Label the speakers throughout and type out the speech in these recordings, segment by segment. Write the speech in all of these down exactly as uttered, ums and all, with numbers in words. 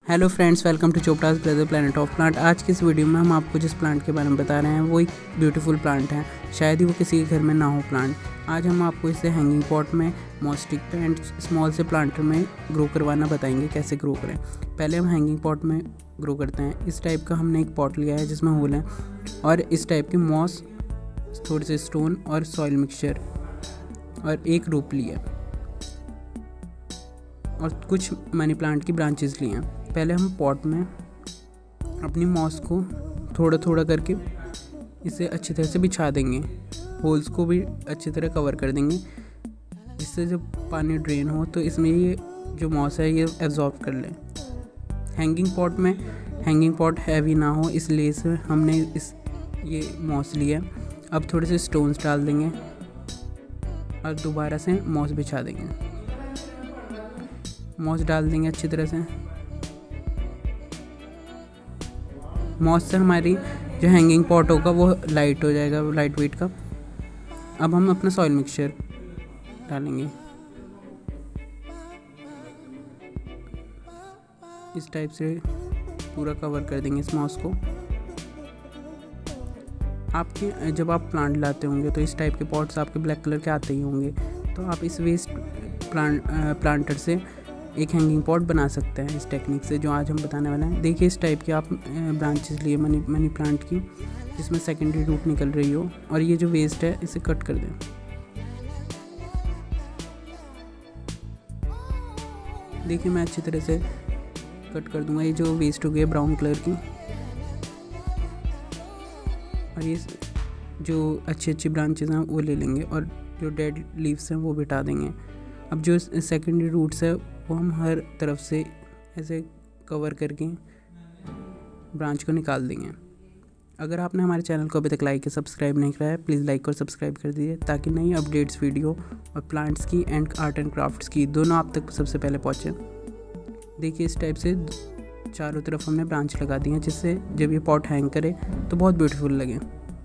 Speaker 1: Hello friends, welcome to Chopra's brother planet of plant. आज की इस वीडियो में हम आपको जिस प्लांट के बारे में बता रहे हैं वो एक ब्यूटीफुल प्लांट है। शायद ही वो किसी के घर में ना हो प्लांट। आज हम आपको इसे हैंगिंग पॉट में, मॉस्टिक पे एंड स्मॉल से प्लांटर में ग्रो करवाना बताएंगे कैसे ग्रो करें। पहले हम हैंगिंग पॉट में ग्रो करते हैं। इस टाइप का हमने एक पॉट लिया है जिसमें होल है और इस टाइप की मॉस, थोड़े से स्टोन और सॉइल मिक्सचर और एक रूप लिया और कुछ मनी प्लांट की ब्रांचेस लिए हैं। पहले हम पॉट में अपनी मॉस को थोड़ा थोड़ा करके इसे अच्छी तरह से बिछा देंगे। होल्स को भी अच्छी तरह कवर कर देंगे जिससे जब पानी ड्रेन हो तो इसमें ये जो मॉस है ये एब्जॉर्ब कर ले। हैंगिंग पॉट में हैंगिंग पॉट हैवी ना हो इसलिए इसे हमने इस ये मॉस लिया। अब थोड़े से स्टोन्स डाल देंगे और दोबारा से मॉस बिछा देंगे। मॉस डाल देंगे अच्छी तरह से। मॉस से हमारी जो हैंगिंग पॉट होगा वो लाइट हो जाएगा, लाइट वेट का। अब हम अपना सॉइल मिक्सचर डालेंगे इस टाइप से, पूरा कवर कर देंगे इस मॉस को। आपके जब आप प्लांट लाते होंगे तो इस टाइप के पॉट्स आपके ब्लैक कलर के आते ही होंगे, तो आप इस वेस्ट प्लांट प्लांटर से एक हैंगिंग पॉट बना सकते हैं इस टेक्निक से जो आज हम बताने वाले हैं। देखिए इस टाइप की आप ब्रांचेस लिए मनी मनी प्लांट की जिसमें सेकेंडरी रूट निकल रही हो और ये जो वेस्ट है इसे कट कर दें। देखिए मैं अच्छी तरह से कट कर दूंगा। ये जो वेस्ट हो गई है ब्राउन कलर की, और ये जो अच्छी अच्छी ब्रांचेस हैं वो ले लेंगे और जो डेड लीव्स हैं वो बिठा देंगे। अब जो सेकेंडरी रूट्स है वो हम हर तरफ से ऐसे कवर करके ब्रांच को निकाल देंगे। अगर आपने हमारे चैनल को अभी तक लाइक या सब्सक्राइब नहीं किया है प्लीज़ लाइक और सब्सक्राइब कर दीजिए ताकि नई अपडेट्स वीडियो और प्लांट्स की एंड आर्ट एंड क्राफ्ट्स की दोनों आप तक सबसे पहले पहुँचे। देखिए इस टाइप से चारों तरफ हमने ब्रांच लगा दी है जिससे जब ये पॉट हैंग करे तो बहुत ब्यूटीफुल लगे।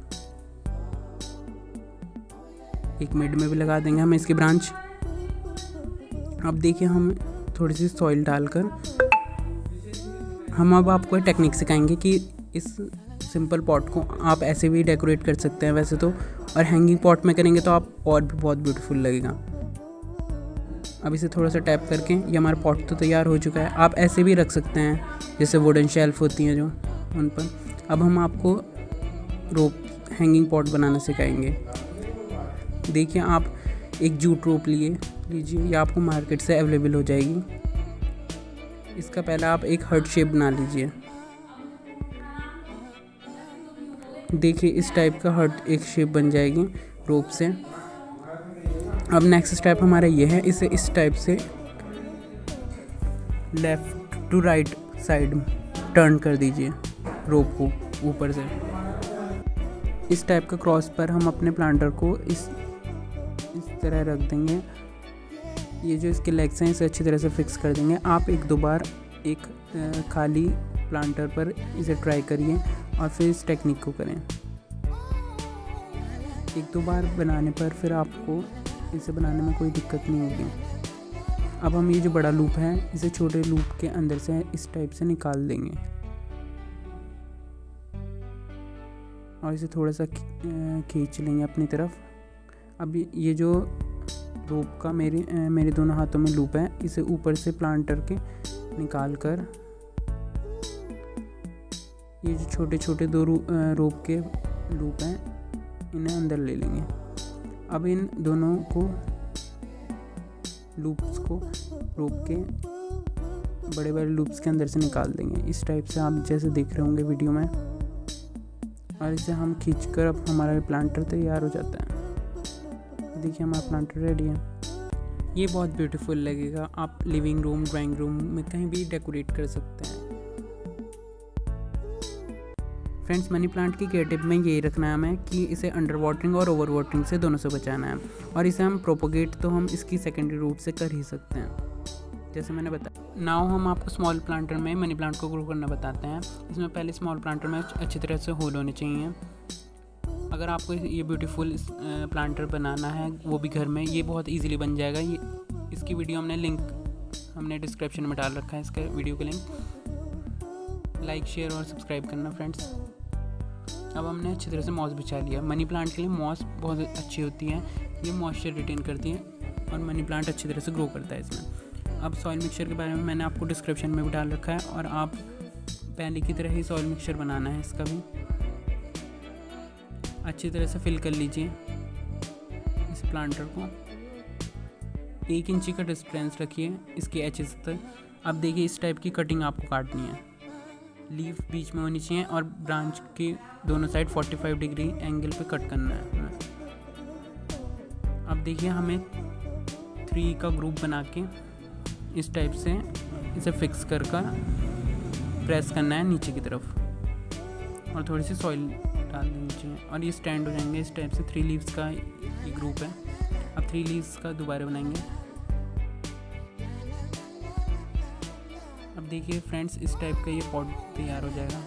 Speaker 1: एक मिड में भी लगा देंगे हम इसकी ब्रांच। अब देखिए हम थोड़ी सी सॉइल डालकर हम अब आपको टेक्निक सिखाएंगे कि इस सिंपल पॉट को आप ऐसे भी डेकोरेट कर सकते हैं वैसे तो, और हैंगिंग पॉट में करेंगे तो आप और भी बहुत ब्यूटीफुल लगेगा। अब इसे थोड़ा सा टैप करके ये हमारा पॉट तो तैयार हो चुका है। आप ऐसे भी रख सकते हैं जैसे वुडन शेल्फ होती हैं जो उन पर। अब हम आपको रोप हैंगिंग पॉट बनाना सिखाएंगे। देखिए आप एक जूट रोप लिए लीजिए, ये आपको मार्केट से अवेलेबल हो जाएगी। इसका पहले आप एक हार्ट शेप बना लीजिए। देखिए इस टाइप का हार्ट एक शेप बन जाएगी रोप से। अब नेक्स्ट स्टेप हमारा ये है, इसे इस टाइप से left to right side turn कर दीजिए रोप को ऊपर से। इस टाइप का क्रॉस पर हम अपने प्लांटर को इस इस तरह रख देंगे। ये जो इसके लेग्स हैं इसे अच्छी तरह से फिक्स कर देंगे। आप एक दो बार एक खाली प्लांटर पर इसे ट्राई करिए और फिर इस टेक्निक को करें। एक दो बार बनाने पर फिर आपको इसे बनाने में कोई दिक्कत नहीं होगी। अब हम ये जो बड़ा लूप है इसे छोटे लूप के अंदर से इस टाइप से निकाल देंगे और इसे थोड़ा सा खींच लेंगे अपनी तरफ। अब ये जो रोप का मेरे मेरे दोनों हाथों में लूप है इसे ऊपर से प्लांटर के निकाल कर ये जो छोटे छोटे दो रोप के लूप हैं इन्हें अंदर ले लेंगे। अब इन दोनों को लूप्स को रोप के बड़े बड़े लूप्स के अंदर से निकाल देंगे इस टाइप से, आप जैसे देख रहे होंगे वीडियो में। और इसे हम खींचकर अब हमारा प्लांटर तैयार हो जाता है। देखिए हमारा प्लांटर रेडी है। ये बहुत ब्यूटीफुल लगेगा। आप लिविंग रूम, ड्राइंग रूम में कहीं भी डेकोरेट कर सकते हैं। फ्रेंड्स मनी प्लांट की केयर टिप में यही रखना है हमें कि इसे अंडर वाटरिंग और ओवर वाटरिंग से दोनों से बचाना है। और इसे हम प्रोपोगेट तो हम इसकी सेकेंडरी रूट से कर ही सकते हैं जैसे मैंने बताया। नाउ हम आपको स्मॉल प्लांटर में मनी प्लांट को ग्रो करना बताते हैं। इसमें पहले स्मॉल प्लांटर में अच्छी तरह से होल होने चाहिए। अगर आपको ये ब्यूटीफुल प्लांटर बनाना है वो भी घर में, ये बहुत इजीली बन जाएगा। ये इसकी वीडियो हमने लिंक हमने डिस्क्रिप्शन में डाल रखा है इसके वीडियो का लिंक। लाइक शेयर और सब्सक्राइब करना फ्रेंड्स। अब हमने अच्छी तरह से मॉस बिछा लिया। मनी प्लांट के लिए मॉस बहुत अच्छी होती है, ये मॉइस्चर रिटेन करती है और मनी प्लांट अच्छी तरह से ग्रो करता है इसमें। अब सॉइल मिक्सचर के बारे में मैंने आपको डिस्क्रिप्शन में भी डाल रखा है और आप पहले की तरह ही सॉइल मिक्सचर बनाना है। इसका भी अच्छी तरह से फिल कर लीजिए इस प्लांटर को। एक इंची का डिस्टेंस रखिए इसके एचेस तक। अब देखिए इस टाइप की कटिंग आपको काटनी है, लीफ बीच में होनी चाहिए और ब्रांच के दोनों साइड पैंतालीस डिग्री एंगल पे कट करना है। अब देखिए हमें थ्री का ग्रुप बना के इस टाइप से इसे फिक्स कर कर प्रेस करना है नीचे की तरफ और थोड़ी सी सॉइल डाल देनी चाहिए और ये स्टैंड हो जाएंगे। इस टाइप से थ्री लीव्स का ये ग्रुप है। अब थ्री लीव्स का दोबारा बनाएंगे। अब देखिए फ्रेंड्स इस टाइप का ये पॉट तैयार हो जाएगा।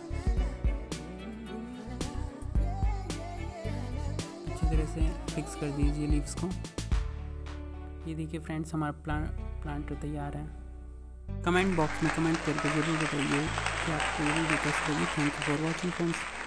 Speaker 1: अच्छी तरह से फिक्स कर दीजिए लीव्स को। ये देखिए फ्रेंड्स हमारा प्लांट प्लांटर तैयार है। कमेंट बॉक्स में कमेंट करके ज़रूर बताइए कि आपको ये वीडियो कैसी लगी। Thank you for watching friends.